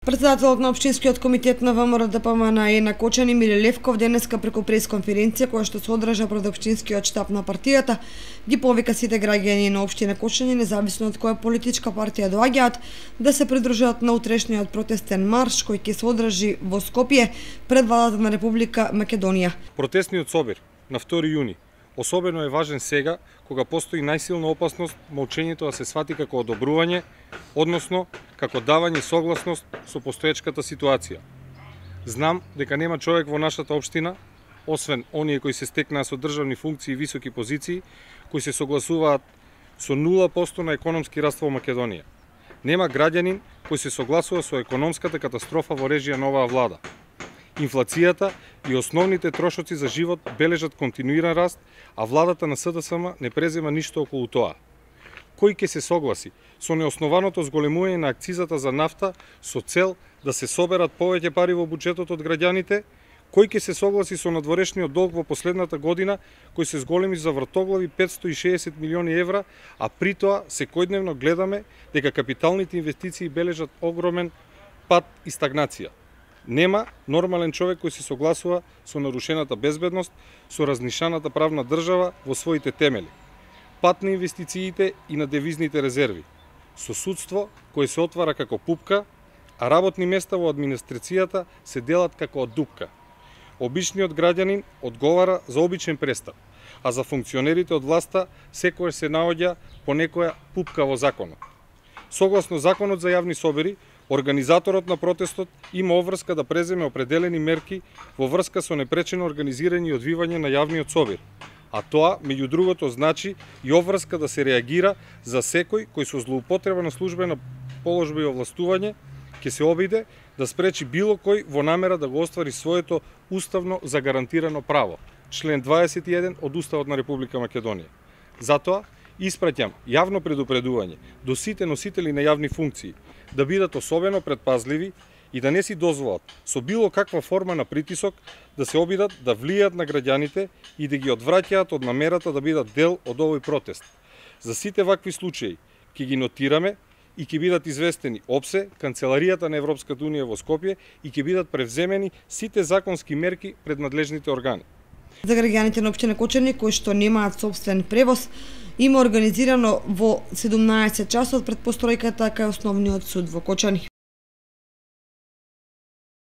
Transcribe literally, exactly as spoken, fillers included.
Председателот на Општинскиот комитет на ВМРО Д П М Н Е на Кочани Миле Левков денеска преку пресконференција која што се одржа пред Општинскиот штаб на партијата ги повика сите граѓани на општина Кочани, независно од која политичка партија доаѓаат, да се придружат на утрешниот протестен марш кој ќе се одржи во Скопје пред владата на Република Македонија. Протестниот собир на втори јуни особено е важен сега, кога постои најсилна опасност молчењето да се свати како одобрување, односно како давање согласност со постоечката ситуација. Знам дека нема човек во нашата општина, освен оние кои се стекнаа со државни функции и високи позиции, кои се согласуваат со нула проценти на економски раст во Македонија. Нема граѓанин кој се согласува со економската катастрофа во режија на оваа влада. Инфлацијата и основните трошоци за живот бележат континуиран раст, а владата на С Д С М не презема ништо околу тоа. Кој ќе се согласи со неоснованото зголемување на акцизата за нафта со цел да се соберат повеќе пари во буџетот од граѓаните? Кој ќе се согласи со надворешниот долг во последната година, кој се зголеми за вртоглави петстотини и шеесет милиони евра, а при тоа секојдневно гледаме дека капиталните инвестиции бележат огромен пад и стагнација. Нема нормален човек кој се согласува со нарушената безбедност, со разнишаната правна држава во своите темели, пат на инвестициите и на девизните резерви, со судство кој се отвара како пупка, а работни места во администрацијата се делат како од дупка. Обичниот граѓанин одговара за обичен престап, а за функционерите од власта секој се наоѓа по некоја пупка во законот. Согласно законот за јавни собери, организаторот на протестот има обврска да преземе определени мерки во врска со непречено организирање и одвивање на јавниот собир, а тоа, меѓу другото, значи и обврска да се реагира за секој кој со злоупотреба на службена положба и овластување ќе се обиде да спречи било кој во намера да го оствари своето уставно загарантирано право, член дваесет и еден од Уставот на Република Македонија. Затоа, испраќам јавно предупредување до сите носители на јавни функции да бидат особено предпазливи и да не си дозволат со било каква форма на притисок да се обидат да влијат на граѓаните и да ги одвраќаат од намерата да бидат дел од овој протест. За сите вакви случаи ќе ги нотираме и ќе бидат известени ОПСЕ, Канцеларијата на Европската унија во Скопје и ќе бидат превземени сите законски мерки пред надлежните органи. За граѓаните на општина Кочани кои што немаат сопствен превоз, има организирано во седумнаесет часот пред постројката кај Основниот суд во Кочани.